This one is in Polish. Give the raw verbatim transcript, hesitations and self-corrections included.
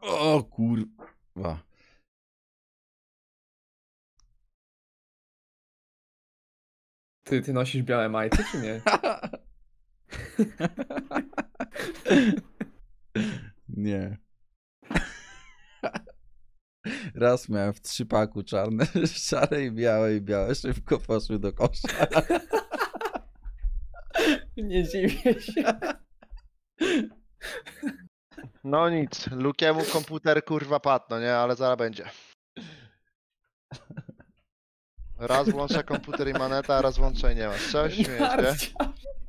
O kurwa. Ty, ty nosisz białe majty, czy nie? Nie. Raz miałem w trzypaku czarne, szare i białe i białe szybko poszły do kosza. Nie dziwię się. No nic, Lukiemu komputer kurwa padł, no nie, ale zaraz będzie. Raz włącza komputer i maneta, a raz włącza i nie ma. Co się śmiejesz, nie? Narcia.